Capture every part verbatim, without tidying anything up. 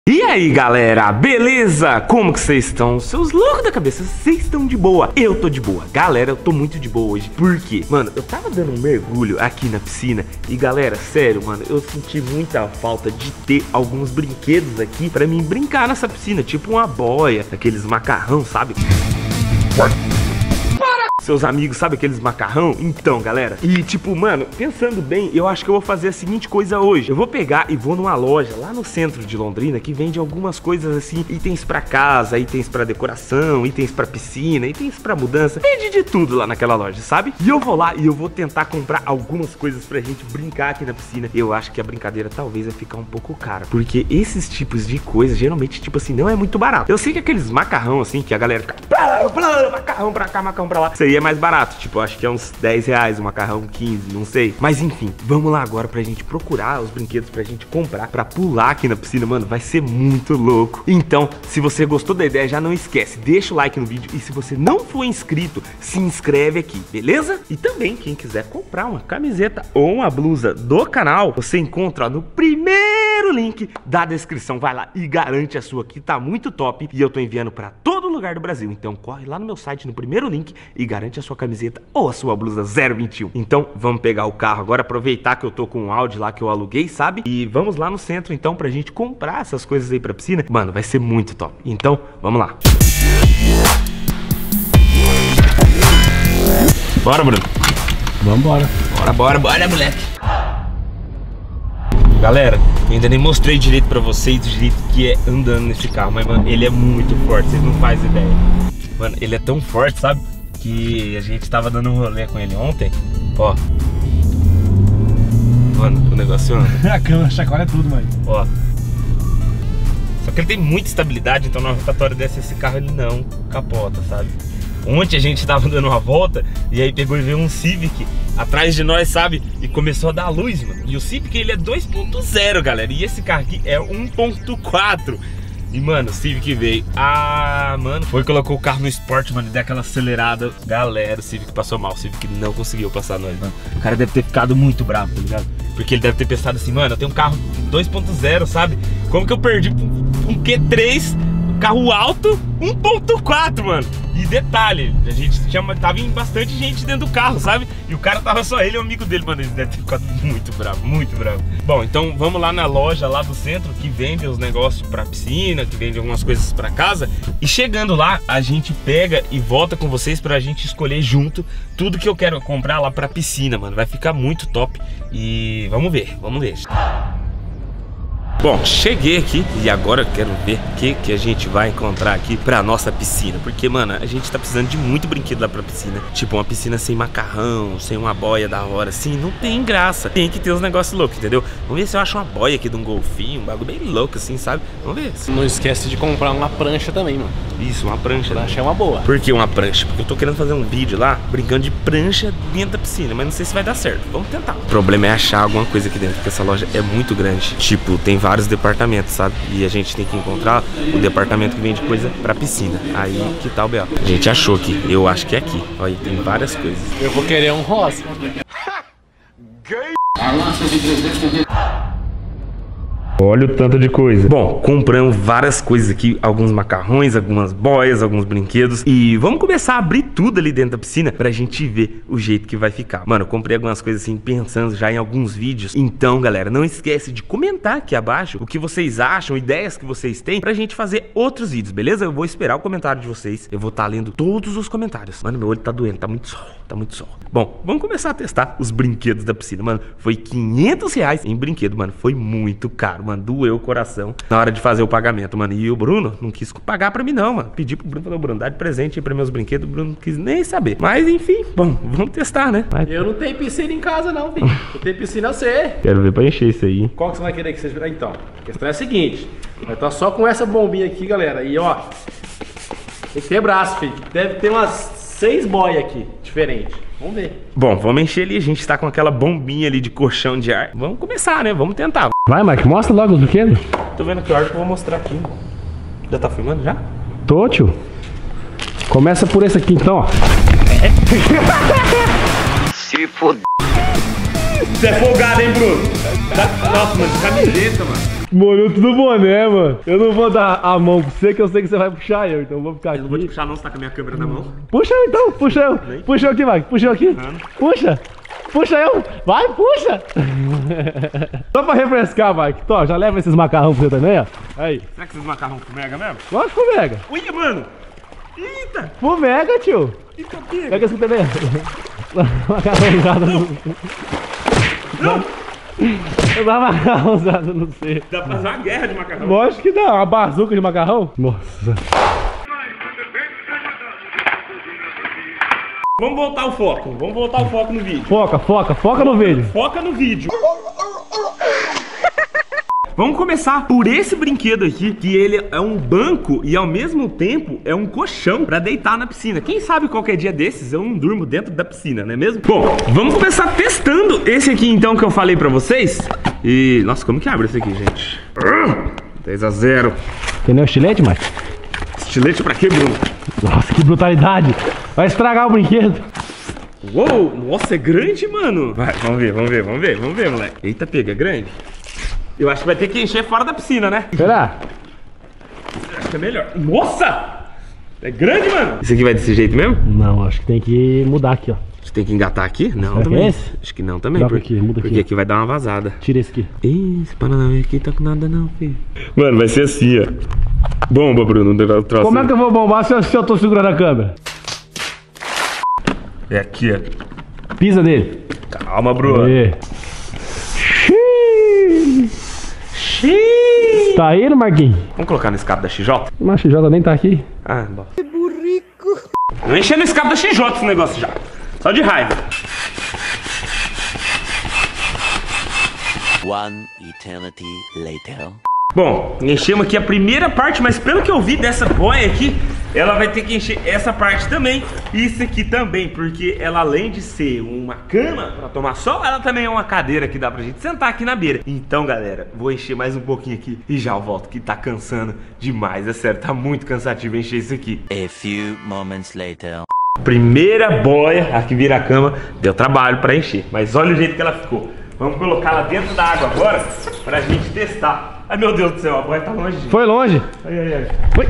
E aí galera, beleza? Como que vocês estão? Seus loucos da cabeça, vocês estão de boa? Eu tô de boa. Galera, eu tô muito de boa hoje. Por quê? Mano, eu tava dando um mergulho aqui na piscina e galera, sério, mano, eu senti muita falta de ter alguns brinquedos aqui pra mim brincar nessa piscina. Tipo uma boia, aqueles macarrão, sabe? Seus amigos, sabe aqueles macarrão? Então, galera, e tipo, mano, pensando bem, eu acho que eu vou fazer a seguinte coisa hoje. Eu vou pegar e vou numa loja lá no centro de Londrina que vende algumas coisas assim, itens pra casa, itens pra decoração, itens pra piscina, itens pra mudança. Vende de tudo lá naquela loja, sabe? E eu vou lá e eu vou tentar comprar algumas coisas pra gente brincar aqui na piscina. Eu acho que a brincadeira talvez vai ficar um pouco cara, porque esses tipos de coisas, geralmente, tipo assim, não é muito barato. Eu sei que aqueles macarrão assim, que a galera fica macarrão pra cá, macarrão pra lá, isso aí é mais barato, tipo, acho que é uns dez reais o macarrão, quinze, não sei. Mas enfim, vamos lá agora pra gente procurar os brinquedos pra gente comprar, pra pular aqui na piscina, mano, vai ser muito louco. Então, se você gostou da ideia, já não esquece, deixa o like no vídeo. E se você não for inscrito, se inscreve aqui, beleza? E também, quem quiser comprar uma camiseta ou uma blusa do canal, você encontra no primeiro link da descrição. Vai lá e garante a sua, que tá muito top. E eu tô enviando pra todo lugar do Brasil. Então corre lá no meu site, no primeiro link, e garante a sua camiseta ou a sua blusa zero vinte e um. Então vamos pegar o carro agora, aproveitar que eu tô com um Audi lá que eu aluguei, sabe? E vamos lá no centro então pra gente comprar essas coisas aí pra piscina. Mano, vai ser muito top. Então vamos lá. Bora, Bruno. Vambora. Bora, bora, bora, moleque. Galera, ainda nem mostrei direito pra vocês do jeito que é andando nesse carro. Mas, mano, ele é muito forte, vocês não fazem ideia. Mano, ele é tão forte, sabe? Que a gente tava dando um rolê com ele ontem. Ó. Mano, o negócio anda. A cama chacoalha tudo, mano. Ó. Só que ele tem muita estabilidade, então na rotatória desse esse carro ele não capota, sabe? Ontem a gente tava dando uma volta e aí pegou e veio um Civic atrás de nós, sabe? E começou a dar luz, mano. E o Civic ele é dois ponto zero, galera. E esse carro aqui é um ponto quatro. E, mano, o Civic veio. Ah, mano. Foi, colocou o carro no esporte, mano, e deu aquela acelerada. Galera, o Civic passou mal. O Civic não conseguiu passar nós, mano. O cara deve ter ficado muito bravo, tá ligado? Porque ele deve ter pensado assim, mano, eu tenho um carro dois ponto zero, sabe? Como que eu perdi um Q três, um carro alto, um ponto quatro, mano? E detalhe, a gente tinha, tava em bastante gente dentro do carro, sabe? E o cara tava só ele e o amigo dele, mano. Ele deve ter ficado muito bravo, muito bravo. Bom, então vamos lá na loja lá do centro que vende os negócios pra piscina, que vende algumas coisas pra casa. E chegando lá, a gente pega e volta com vocês pra gente escolher junto tudo que eu quero comprar lá pra piscina, mano. Vai ficar muito top. E vamos ver, vamos ver. Bom, cheguei aqui e agora eu quero ver o que, que a gente vai encontrar aqui pra nossa piscina. Porque, mano, a gente tá precisando de muito brinquedo lá pra piscina. Tipo, uma piscina sem macarrão, sem uma boia da hora, assim, não tem graça. Tem que ter uns negócios loucos, entendeu? Vamos ver se eu acho uma boia aqui de um golfinho, um bagulho bem louco, assim, sabe? Vamos ver. Não esquece de comprar uma prancha também, mano. Isso, uma prancha. Prancha é uma boa. Por que uma prancha? Porque eu tô querendo fazer um vídeo lá, brincando de prancha dentro da piscina, mas não sei se vai dar certo. Vamos tentar. O problema é achar alguma coisa aqui dentro, porque essa loja é muito grande. Tipo, tem vários vários departamentos, sabe? E a gente tem que encontrar o departamento que vende coisa pra piscina. Aí que tal, B O? A gente achou aqui. Eu acho que é aqui. Olha, tem várias coisas. Eu vou querer um rosa. Olha o tanto de coisa. Bom, compramos várias coisas aqui, alguns macarrões, algumas boias, alguns brinquedos. E vamos começar a abrir tudo ali dentro da piscina pra gente ver o jeito que vai ficar. Mano, eu comprei algumas coisas assim, pensando já em alguns vídeos. Então, galera, não esquece de comentar aqui abaixo o que vocês acham, ideias que vocês têm pra gente fazer outros vídeos, beleza? Eu vou esperar o comentário de vocês. Eu vou estar lendo todos os comentários. Mano, meu olho tá doendo, tá muito sol, tá muito sol. Bom, vamos começar a testar os brinquedos da piscina. Mano, foi quinhentos reais em brinquedo, mano. Foi muito caro, mano. Doeu o coração na hora de fazer o pagamento, mano. E o Bruno não quis pagar pra mim não, mano. Pedi pro Bruno, falou, Bruno, dá de presente aí pra meus brinquedos. O Bruno não quis nem saber. Mas enfim, bom, vamos testar, né? Mas... eu não tenho piscina em casa não, filho. Eu tenho piscina C. Quero ver pra encher isso aí. Qual que você vai querer que seja? Então, a questão é a seguinte. Vai estar só com essa bombinha aqui, galera. E ó, tem que ter braço, filho. Deve ter umas seis boias aqui, diferentes. Vamos ver. Bom, vamos encher ali. A gente tá com aquela bombinha ali de colchão de ar. Vamos começar, né? Vamos tentar. Vai, Mike, mostra logo os brinquedos. Tô vendo que hora que eu vou mostrar aqui. Já tá filmando já? Tô, tio. Começa por esse aqui então, ó. É? Se foda. Você é folgado, hein, Bruno? Nossa, mano, camiseta, mano. Molhou tudo boné, mano. Eu não vou dar a mão pra você, que eu sei que você vai puxar eu, então eu vou ficar aqui. Eu não vou te puxar não, você tá com a minha câmera na mão. Puxa eu então, puxa eu. Puxa eu aqui, vai. Puxa eu aqui. Puxa. Puxa eu. Vai, puxa. Só pra refrescar, Mike. Tó, já leva esses macarrão pra você também, ó. Aí. Será que esses macarrão fumega mesmo? Lógico que fumega. Uia, mano. Eita. Fumega, tio. Eita, pega. Pega esse também. Macarrão usado no... Não. Eu dava macarrão usado, não sei. Dá pra fazer uma guerra de macarrão. Lógico que dá, uma bazuca de macarrão. Nossa. Vamos voltar ao foco, vamos voltar ao foco no vídeo. Foca, foca, foca no vídeo. Foca no vídeo. Vamos começar por esse brinquedo aqui, que ele é um banco e ao mesmo tempo é um colchão pra deitar na piscina. Quem sabe qualquer dia desses eu não durmo dentro da piscina, não é mesmo? Bom, vamos começar testando esse aqui então que eu falei pra vocês. E... nossa, como que abre esse aqui, gente? dez a zero. Tem nem o estilete, Mike? Estilete pra quê, Bruno? Nossa, que brutalidade. Vai estragar o brinquedo. Uou, nossa, é grande, mano. Vai, vamos ver, vamos ver, vamos ver, vamos ver, moleque. Eita, pega, é grande. Eu acho que vai ter que encher fora da piscina, né? Será? Acho que é melhor. Nossa! É grande, mano. Esse aqui vai desse jeito mesmo? Não, acho que tem que mudar aqui, ó. Você tem que engatar aqui? Não, Será também. que é esse? Acho que não também. Troca Porque, aqui, muda porque aqui. aqui vai dar uma vazada. Tira esse aqui. Ih, esse Paranauê aqui tá com nada não, filho. Mano, vai ser assim, ó. Bomba, Bruno. Como é que eu vou bombar se eu, se eu tô segurando a câmera? É aqui, ó. Pisa nele. Calma, Bruno. Aê. Xiii. Xiii. Tá indo, Marquinhos? Vamos colocar no escape da X J? Mas a X J nem tá aqui. Ah, bom. Que burrico. Não encher no escape da X J esse negócio já. Só de raiva. One eternity later. Bom, enchemos aqui a primeira parte, mas pelo que eu vi dessa boia aqui, ela vai ter que encher essa parte também, e isso aqui também, porque ela além de ser uma cama para tomar sol, ela também é uma cadeira que dá pra gente sentar aqui na beira. Então, galera, vou encher mais um pouquinho aqui e já eu volto, que tá cansando demais, é sério, tá muito cansativo encher isso aqui. A few moments later. Primeira boia, aqui vira a cama, deu trabalho pra encher, mas olha o jeito que ela ficou. Vamos colocá-la dentro da água agora pra gente testar. Ai, meu Deus do céu, a boia tá longe. Gente. Foi longe. Ai, ai, ai. Foi.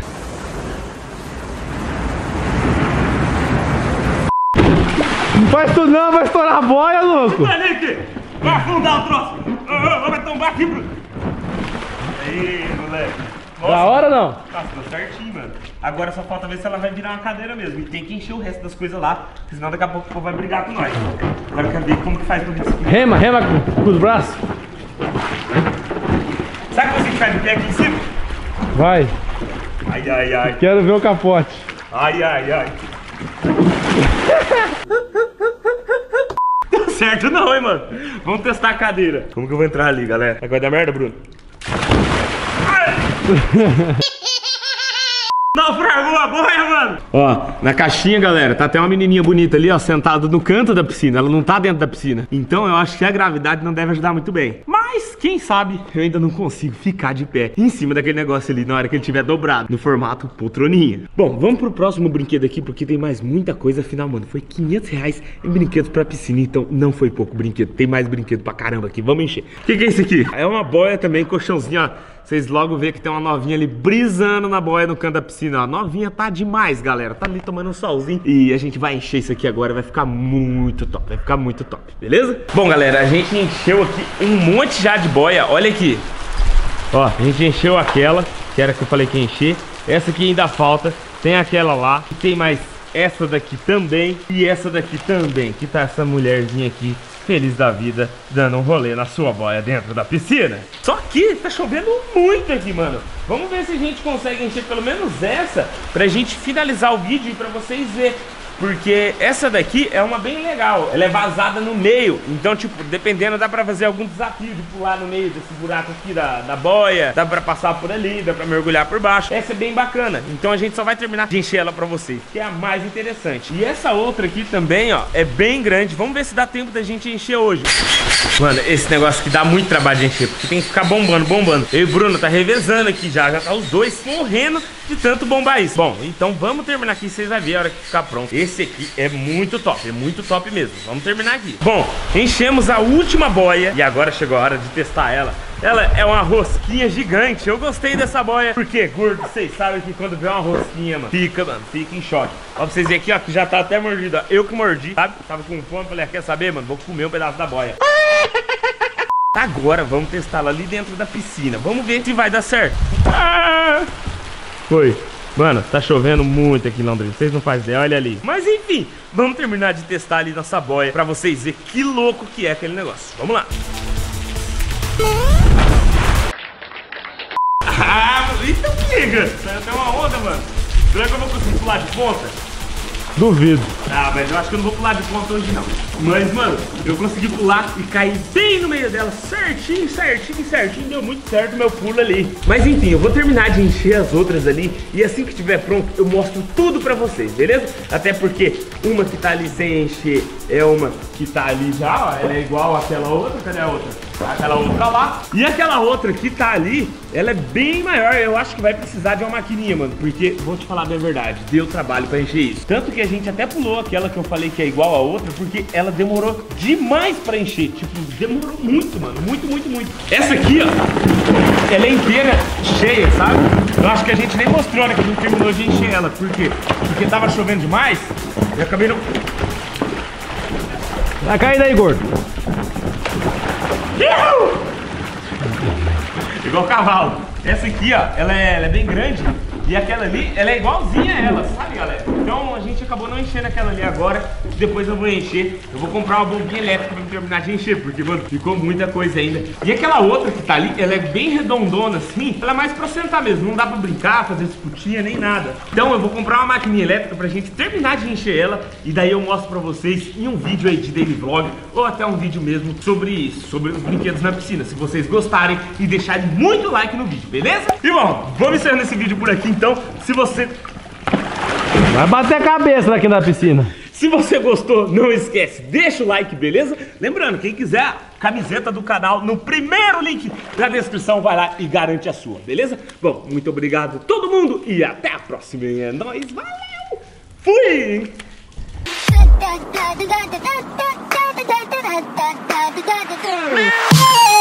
Não faz tudo não, vai estourar a boia, louco. Olha aqui. Vai afundar o troço. Oh, oh, vai tombar aqui, Bruno. Aí, moleque. Nossa, Da hora não? Nossa, deu certinho, mano. Agora só falta ver se ela vai virar uma cadeira mesmo. E tem que encher o resto das coisas lá, senão daqui a pouco o povo vai brigar com nós. Agora eu quero ver como que faz tudo isso aqui. Rema, rema com, com os braços. Sabe que você que faz de pé aqui em cima? Vai. Ai, ai, ai. Quero ver o capote. Ai, ai, ai. Deu certo não, hein, mano. Vamos testar a cadeira. Como que eu vou entrar ali, galera? Vai dar merda, Bruno? Naufragou a boia, mano! Ó, na caixinha, galera, tá até uma menininha bonita ali, ó, sentada no canto da piscina. Ela não tá dentro da piscina. Então eu acho que a gravidade não deve ajudar muito bem. Mas, quem sabe, eu ainda não consigo ficar de pé em cima daquele negócio ali na hora que ele tiver dobrado, no formato poltroninha. Bom, vamos pro próximo brinquedo aqui, porque tem mais muita coisa. Afinal, mano, foi quinhentos reais em brinquedos pra piscina, então não foi pouco brinquedo. Tem mais brinquedo pra caramba aqui, vamos encher. O que que é isso aqui? É uma boia também, colchãozinho, ó. Vocês logo vê que tem uma novinha ali brisando na boia no canto da piscina, ó. A novinha tá demais, galera. Tá ali tomando um solzinho. E a gente vai encher isso aqui agora, vai ficar muito top. Vai ficar muito top, beleza? Bom, galera, a gente encheu aqui um monte já de boia. Olha aqui. Ó, a gente encheu aquela, que era que eu falei que ia encher. Essa aqui ainda falta. Tem aquela lá. E tem mais essa daqui também. E essa daqui também. Que tá essa mulherzinha aqui, feliz da vida, dando um rolê na sua boia dentro da piscina. Só que tá chovendo muito aqui, mano. Vamos ver se a gente consegue encher pelo menos essa pra gente finalizar o vídeo e pra vocês verem. Porque essa daqui é uma bem legal. Ela é vazada no meio. Então, tipo, dependendo, dá pra fazer algum desafio de pular no meio desse buraco aqui da, da boia. Dá pra passar por ali, dá pra mergulhar por baixo. Essa é bem bacana. Então a gente só vai terminar de encher ela pra vocês, que é a mais interessante. E essa outra aqui também, ó, é bem grande. Vamos ver se dá tempo da gente encher hoje. Mano, esse negócio aqui dá muito trabalho de encher, porque tem que ficar bombando, bombando. Eu e o Bruno tá revezando aqui já. Já tá os dois morrendo de tanto bombar isso. Bom, então vamos terminar aqui, vocês vão ver a hora que ficar pronto. Esse esse aqui é muito top, é muito top mesmo. Vamos terminar aqui. Bom, enchemos a última boia e agora chegou a hora de testar ela. Ela é uma rosquinha gigante. Eu gostei dessa boia porque, gordo, vocês sabem que quando vê uma rosquinha, mano, fica, mano, fica em choque. Ó, pra vocês verem aqui, ó, que já tá até mordido, ó. Eu que mordi, sabe? Tava com fome, falei, quer saber, mano? Vou comer um pedaço da boia. Agora vamos testá-la ali dentro da piscina. Vamos ver se vai dar certo. Ah! Foi. Mano, tá chovendo muito aqui em Londrina. Vocês não fazem ideia, olha ali. Mas enfim, vamos terminar de testar ali nossa boia pra vocês verem que louco que é aquele negócio. Vamos lá. Ah, eita, pega! Saiu até uma onda, mano. Será que eu vou conseguir pular de ponta? Duvido. Ah, mas eu acho que eu não vou pular de ponta hoje não. Mas, mano, eu consegui pular e cair bem no meio dela, certinho, certinho, certinho. Deu muito certo o meu pulo ali. Mas enfim, eu vou terminar de encher as outras ali e assim que estiver pronto eu mostro tudo pra vocês, beleza? Até porque uma que tá ali sem encher é uma que tá ali já, ó. Ela é igual àquela outra, cadê a outra? Aquela outra lá. E aquela outra que tá ali, ela é bem maior. Eu acho que vai precisar de uma maquininha, mano. Porque, vou te falar bem a verdade, deu trabalho pra encher isso. Tanto que a gente até pulou aquela que eu falei que é igual a outra, porque ela demorou demais pra encher. Tipo, demorou muito, mano. Muito, muito, muito. Essa aqui, ó, ela é inteira cheia, sabe? Eu acho que a gente nem mostrou, né, que a gente terminou de encher ela. Por quê? Porque tava chovendo demais e acabei não... Vai cair daí, gordo. Igual cavalo. Essa aqui, ó, ela é, ela é bem grande. E aquela ali, ela é igualzinha a ela, sabe, galera? Então a gente acabou não enchendo aquela ali agora. Depois eu vou encher. Eu vou comprar uma bombinha elétrica pra terminar de encher, porque, mano, ficou muita coisa ainda. E aquela outra que tá ali, ela é bem redondona assim. Ela é mais pra sentar mesmo, não dá pra brincar, fazer disputinha, nem nada. Então eu vou comprar uma maquininha elétrica pra gente terminar de encher ela. E daí eu mostro pra vocês em um vídeo aí de daily vlog, ou até um vídeo mesmo sobre isso, sobre os brinquedos na piscina. Se vocês gostarem e deixarem muito like no vídeo, beleza? E bom, vamos encerrando esse vídeo por aqui. Então, se você... Vai bater a cabeça daqui na piscina. Se você gostou, não esquece, deixa o like, beleza? Lembrando, quem quiser a camiseta do canal, no primeiro link da descrição, vai lá e garante a sua, beleza? Bom, muito obrigado a todo mundo e até a próxima. É nóis, valeu! Fui! Da da da da da da da da da da da da da da